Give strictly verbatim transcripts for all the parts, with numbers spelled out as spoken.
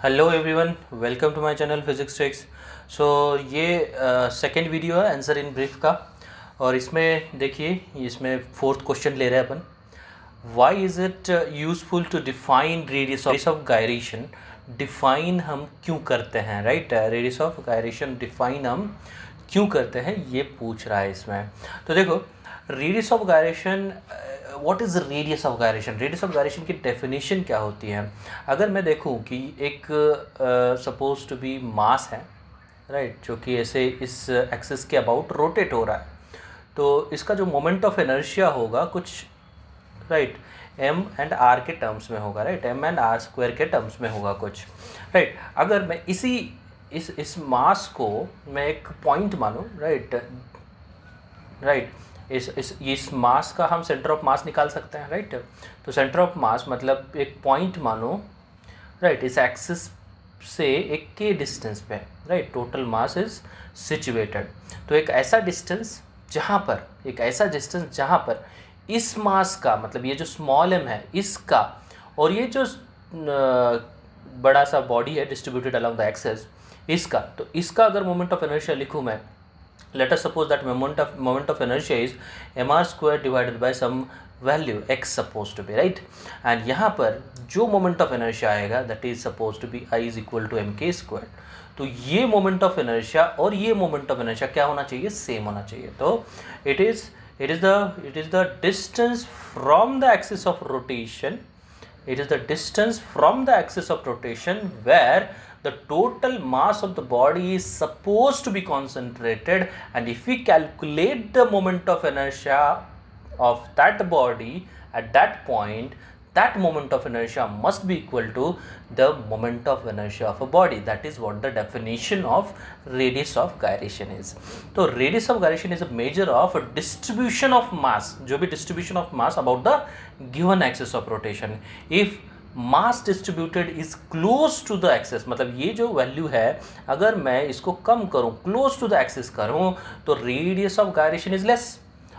Hello everyone, welcome to my channel physics tricks. So ये second video है answer in brief का, और इसमें देखिए इसमें फोर्थ क्वेश्चन ले रहे हैं अपन। Why is it useful to define radius of gyration. Define हम क्यों करते हैं, right? Radius of gyration define हम क्यों करते हैं, ये पूछ रहा है इसमें। तो देखो, radius of gyration, what is radius of gyration. Radius of gyration की डेफिनेशन क्या होती है? अगर मैं देखूं कि एक सपोज टू बी मास है, राइट right, जो कि ऐसे इस एक्सिस के अबाउट रोटेट हो रहा है, तो इसका जो मोमेंट ऑफ इनर्शिया होगा कुछ, राइट, एम एंड आर के टर्म्स में होगा, right, M and R square के टर्म्स में होगा कुछ, राइट right. अगर मैं इसी इस इस मास को मैं एक पॉइंट मानूं, राइट राइट इस इस इस मास का हम सेंटर ऑफ मास निकाल सकते हैं, राइट। तो सेंटर ऑफ मास मतलब एक पॉइंट मानो, राइट, इस एक्सिस से एक के डिस्टेंस पे, right, total mass is situated. तो एक ऐसा डिस्टेंस जहाँ पर एक ऐसा डिस्टेंस जहाँ पर इस मास का मतलब ये जो स्मॉल एम है इसका, और ये जो बड़ा सा बॉडी है डिस्ट्रीब्यूटेड अलॉन्ग द एक्सिस इसका, तो इसका अगर मोमेंट ऑफ इनर्शिया लिखूँ मैं, let us suppose that moment of moment of inertia is mr square divided by some value x supposed to be, right? and यहाँ पर जो moment of inertia आएगा that is supposed to be I is equal to mk square। तो ये moment of inertia और ये moment of inertia क्या होना चाहिए? सेम होना चाहिए। तो it is it is the it is the distance from the axis of rotation it is the distance from the axis of rotation where the total mass of the body is supposed to be concentrated, and if we calculate the moment of inertia of that body at that point, that moment of inertia must be equal to the moment of inertia of a body. That is what the definition of radius of gyration is. So radius of gyration is a measure of a distribution of mass, जो भी distribution of mass about the given axis of rotation. If mass distributed is close to the axis, मतलब ये जो value है अगर मैं इसको कम करूं, क्लोज टू द एक्सिस करूं, तो radius of gyration is less,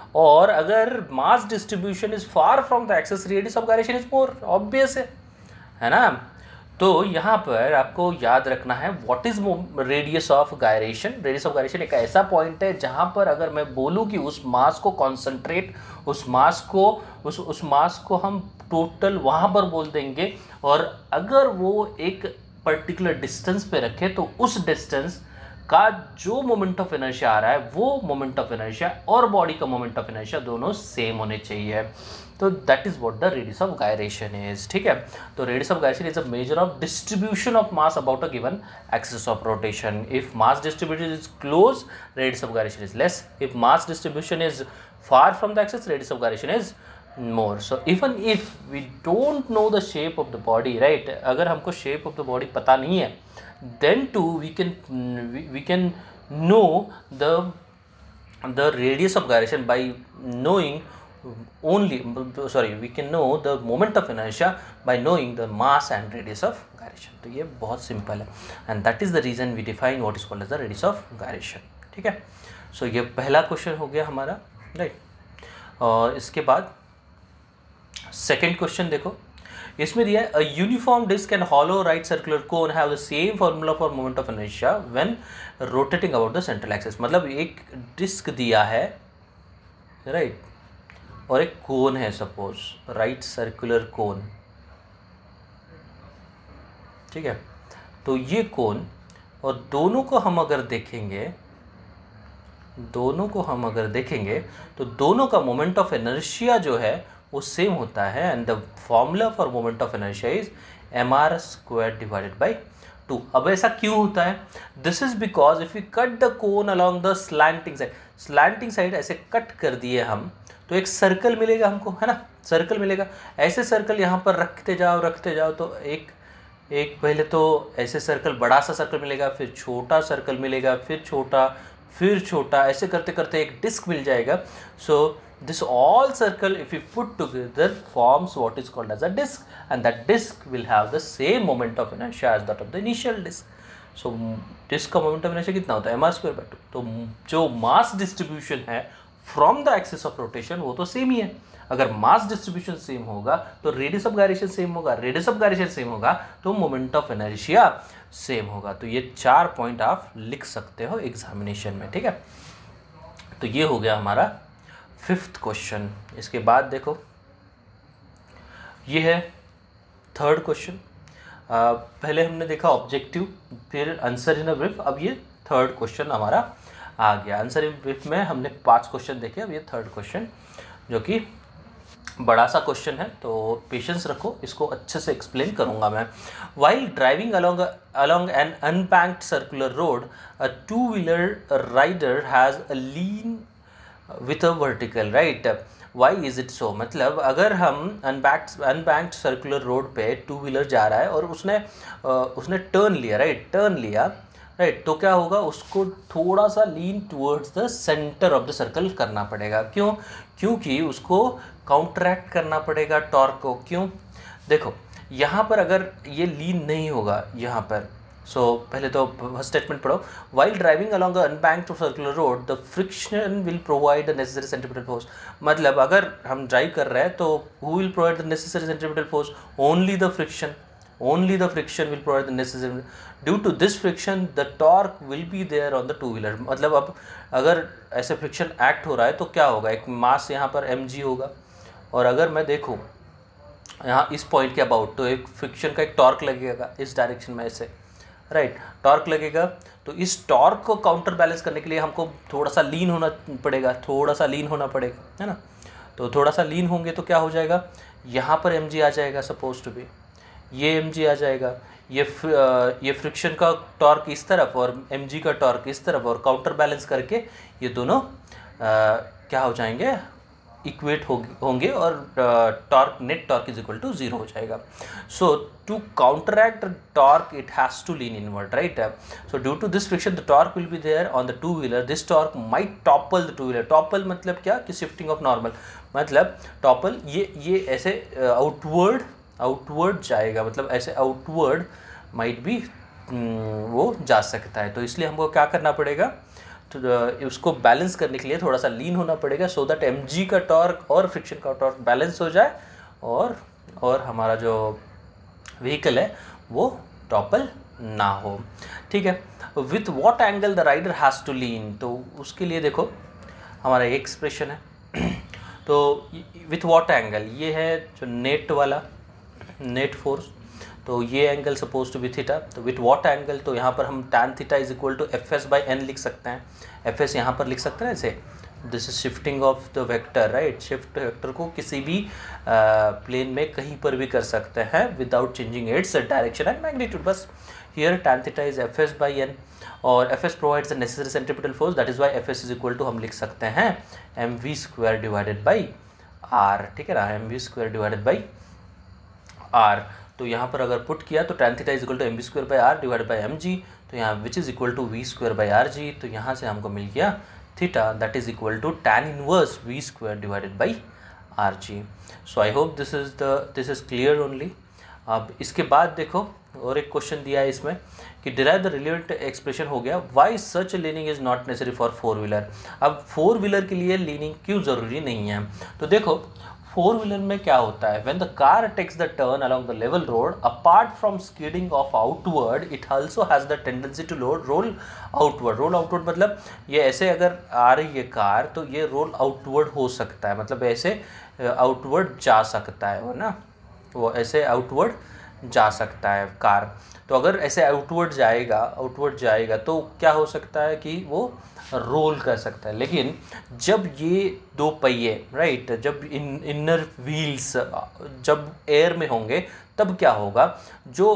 और अगर mass distribution is far from the axis radius of gyration is more. Obvious है है ना? तो यहाँ पर आपको याद रखना है what is radius of gyration. Radius of gyration एक ऐसा पॉइंट है जहाँ पर अगर मैं बोलूँ कि उस मास को कॉन्सेंट्रेट, उस मास को उस उस मास को हम टोटल वहाँ पर बोल देंगे, और अगर वो एक पर्टिकुलर डिस्टेंस पे रखे तो उस डिस्टेंस का जो मोमेंट ऑफ इनर्शिया आ रहा है वो मोमेंट ऑफ इनर्शिया और बॉडी का मोमेंट ऑफ इनर्शिया दोनों सेम होने चाहिए। तो that is what the radius of gyration is, ठीक है। तो radius of gyration is a measure of distribution of mass about a given axis of rotation. If mass distribution is close, radius of gyration is less. If mass distribution is far from the axis, radius of gyration is more. So even if we don't know the shape of the body, right, अगर हमको shape of the body पता नहीं है, then too we can we, we can know the the radius of gyration by knowing only sorry we can know the moment of inertia by knowing the mass and radius of gyration. तो ये बहुत simple है, and that is the reason we define what is called as the radius of gyration, ठीक है। so ये पहला question हो गया हमारा, राइट right. और इसके बाद सेकेंड क्वेश्चन देखो, इसमें दिया है a uniform disc and hollow right circular cone have the same formula for moment of inertia when rotating about the central axis. मतलब एक डिस्क दिया है, राइट right. और एक कोन है, सपोज राइट सर्कुलर कोन, ठीक है। तो ये कोन, और दोनों को हम अगर देखेंगे दोनों को हम अगर देखेंगे तो दोनों का मोमेंट ऑफ इनर्शिया जो है वो सेम होता है, and the formula for moment of inertia is M R square divided by two. अब ऐसा क्यों होता है? This is because if you cut the cone along the slanting side, slanting side ऐसे कट कर दिए हम तो एक सर्कल मिलेगा हमको, है ना, सर्कल मिलेगा। ऐसे सर्कल यहाँ पर रखते जाओ रखते जाओ तो एक एक पहले तो ऐसे सर्कल, बड़ा सा सर्कल मिलेगा, फिर छोटा सर्कल मिलेगा, फिर छोटा, फिर छोटा, ऐसे करते करते एक डिस्क मिल जाएगा। So this all circle if you put together forms what is called as a disc, and that disc will have the same moment of inertia as that of the initial disc. So disc का moment of inertia कितना होता है? M R square by two. तो जो mass distribution है from the axis of rotation वो तो same ही है। अगर मास डिस्ट्रीब्यूशन सेम होगा तो रेडियस ऑफ गायरेशन सेम होगा, रेडियस ऑफ गायरेशन सेम होगा तो मोमेंट ऑफ इनर्शिया सेम होगा। तो ये चार पॉइंट आप लिख सकते हो एग्जामिनेशन में, ठीक है। तो ये हो गया हमारा फिफ्थ क्वेश्चन। इसके बाद देखो ये है थर्ड क्वेश्चन। पहले हमने देखा ऑब्जेक्टिव, फिर आंसर इन अ ब्रीफ, अब ये थर्ड क्वेश्चन हमारा आ गया। आंसर इन ब्रीफ में हमने पांच क्वेश्चन देखे, अब ये थर्ड क्वेश्चन जो कि बड़ा सा क्वेश्चन है, तो पेशेंस रखो, इसको अच्छे से एक्सप्लेन करूंगा मैं। While driving along along an unbanked circular road, a two wheeler rider has a lean with a vertical, right. Why is it so, मतलब अगर हम अनबैंक्ड अनबैंक्ड सर्कुलर रोड पे टू व्हीलर जा रहा है और उसने उसने टर्न लिया, राइट, टर्न लिया, राइट, तो क्या होगा, उसको थोड़ा सा lean towards the centre of the circle करना पड़ेगा। क्यों? क्योंकि उसको काउंटरैक्ट करना पड़ेगा टॉर्क को। क्यों? देखो यहाँ पर अगर ये लीन नहीं होगा यहाँ पर, सो so, पहले तो फर्स्ट स्टेटमेंट पढ़ो। While driving along a unbanked circular road the friction will provide the necessary centripetal force, मतलब अगर हम ड्राइव कर रहे हैं तो who will provide the necessary centripetal force? Only the friction, only the friction will provide the necessary, due to this friction the torque will be there on the two wheeler। मतलब अब अगर ऐसे friction act हो रहा है तो क्या होगा, एक मास यहाँ पर mg होगा, और अगर मैं देखूँ यहाँ इस पॉइंट के अबाउट, तो एक फ्रिक्शन का एक टॉर्क लगेगा इस डायरेक्शन में ऐसे, राइट, टॉर्क लगेगा। तो इस टॉर्क को काउंटर बैलेंस करने के लिए हमको थोड़ा सा लीन होना पड़ेगा, थोड़ा सा लीन होना पड़ेगा, है ना। तो थोड़ा सा लीन होंगे तो क्या हो जाएगा, यहाँ पर mg आ जाएगा सपोज टू बी, ये mg आ जाएगा, ये ये फ्रिक्शन का टॉर्क इस तरफ और mg का टॉर्क इस तरफ, और काउंटर बैलेंस करके ये दोनों आ, क्या हो जाएंगे, इक्वेट होंगे, और torque, net torque is equal to zero हो जाएगा। So to counteract torque it has to lean inward, right. So due to this friction the torque will be there on the two wheeler, this torque might topple the two wheeler. Topple मतलब क्या, कि shifting of normal, मतलब topple ये ये ऐसे outward outward जाएगा, मतलब ऐसे आउटवर्ड माइट भी वो जा सकता है। तो इसलिए हमको क्या करना पड़ेगा, तो उसको बैलेंस करने के लिए थोड़ा सा लीन होना पड़ेगा, सो दैट mg का टॉर्क और फ्रिक्शन का टॉर्क बैलेंस हो जाए, और और हमारा जो व्हीकल है वो टॉपल ना हो, ठीक है। With what angle the rider has to lean, तो उसके लिए देखो हमारा एक एक्सप्रेशन है। तो विथ व्हाट एंगल, ये है जो नेट वाला, नेट फोर्स, तो ये angle suppose to be theta. तो विथ व्हाट एंगल, तो यहाँ पर हम tan theta is equal to F S by N लिख सकते हैं। एफ एस यहाँ पर लिख सकते हैं ऐसे, this is shifting of the vector, right. Shift vector को किसी भी प्लेन में कहीं पर भी कर सकते हैं without changing its direction and magnitude, बस। Here tan theta is F S by N, और F S provides the necessary centripetal force, that is why F S is equal to हम लिख सकते हैं M V square divided by R, ठीक है ना, M V square divided by R. तो यहाँ पर अगर पुट किया तो tan theta is equal to M B square by are divided by M G, तो यहाँ which is equal to V square by R G. तो यहाँ से हमको मिल गया theta that is equal to tan inverse V square divided by R G. So I hope this is the this is clear only. अब इसके बाद देखो और एक क्वेश्चन दिया है इसमें कि डिराइव द रिलेवेंट एक्सप्रेशन हो गया, why such leaning is not necessary for four wheeler. अब फोर व्हीलर के लिए लीनिंग क्यों ज़रूरी नहीं है, तो देखो फोर व्हीलर में क्या होता है, when the car takes the turn along the level road apart from skidding of outward it also has the tendency to roll roll outward. Roll outward मतलब ये ऐसे अगर आ रही है कार तो ये रोल आउटवर्ड हो सकता है, मतलब ऐसे आउटवर्ड जा सकता है वो ना, वो ऐसे आउटवर्ड जा सकता है कार। तो अगर ऐसे आउटवर्ड जाएगा आउटवर्ड जाएगा तो क्या हो सकता है कि वो रोल कर सकता है। लेकिन जब ये दो पहिए, राइट, जब इन इनर व्हील्स जब एयर में होंगे तब क्या होगा, जो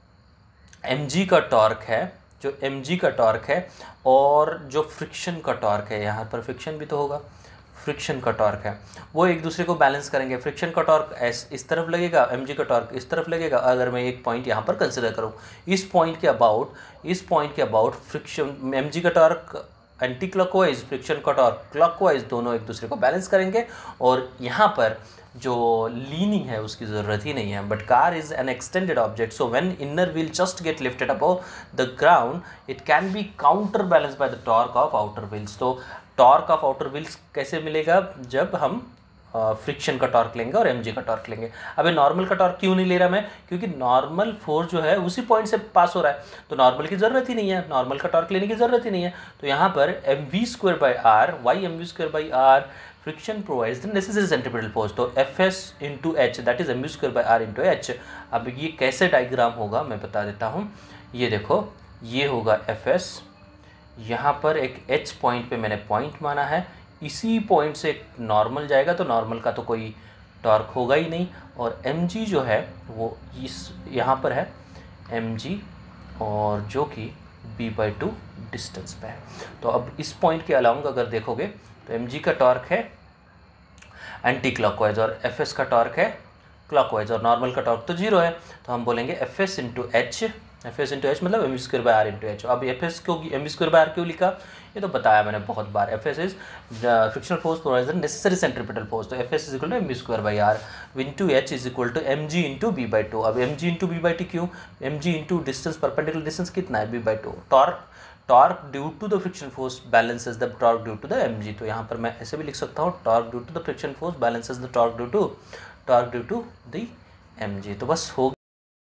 mg का टॉर्क है जो mg का टॉर्क है और जो फ्रिक्शन का टॉर्क है, यहाँ पर फ्रिक्शन भी तो होगा, फ्रिक्शन का टॉर्क है, वो एक दूसरे को बैलेंस करेंगे। फ्रिक्शन का टॉर्क ऐस इस तरफ लगेगा, mg का टॉर्क इस तरफ लगेगा। अगर मैं एक पॉइंट यहाँ पर कंसिडर करूँ, इस पॉइंट के अबाउट इस पॉइंट के अबाउट फ्रिक्शन mg का टॉर्क एंटी क्लॉकवाइज, फ्रिक्शन का टॉर्क क्लॉकवाइज, दोनों एक दूसरे को बैलेंस करेंगे। और यहाँ पर जो लीनिंग है उसकी ज़रूरत ही नहीं है। But car is an extended object, so when inner wheel just get lifted above the ground it can be counterbalance by the torque of outer wheels. तो टॉर्क ऑफ आउटर व्हील्स कैसे मिलेगा, जब हम friction का torque लेंगे और M G का torque लेंगे। अबे नॉर्मल का टॉर्क क्यों नहीं ले रहा मैं, क्योंकि नॉर्मल फोर्स जो है उसी पॉइंट से पास हो रहा है, तो नॉर्मल की ज़रूरत ही नहीं है, नॉर्मल का टॉर्क लेने की ज़रूरत ही नहीं है। तो यहाँ पर M V square by R, why M V square by R friction provides the necessary centripetal force, तो F S into H that is M V square by R into H. अब ये कैसे डायग्राम होगा मैं बता देता हूँ। ये देखो, ये होगा एफ एस, यहाँ पर एक एच पॉइंट पे मैंने पॉइंट माना है, इसी पॉइंट से नॉर्मल जाएगा, तो नॉर्मल का तो कोई टॉर्क होगा ही नहीं, और mg जो है वो इस यहाँ पर है mg, और जो कि b बाई टू डिस्टेंस पे है। तो अब इस पॉइंट के अलाउंग अगर देखोगे तो mg का टॉर्क है एंटी क्लॉकवाइज और fs का टॉर्क है क्लॉकवाइज, और नॉर्मल का टॉर्क तो जीरो है, तो हम बोलेंगे F S into H, F S into H मतलब M V square by R into H. अब एफ एस क्यों, M V square by R क्यों लिखा, ये तो बताया मैंने बहुत बार। F S is frictional force provides the necessary centripetal force, तो F S is equal to M V square by R into H is equal to M G into B by two. अब M G into B by T क्यों, M G into distance, perpendicular distance कितना है B by two, torque torque due to the friction force balances the torque due to the M G. तो यहाँ पर मैं ऐसे भी लिख सकता हूँ, torque due to the friction force balances the torque due to torque due to the M G. तो बस हो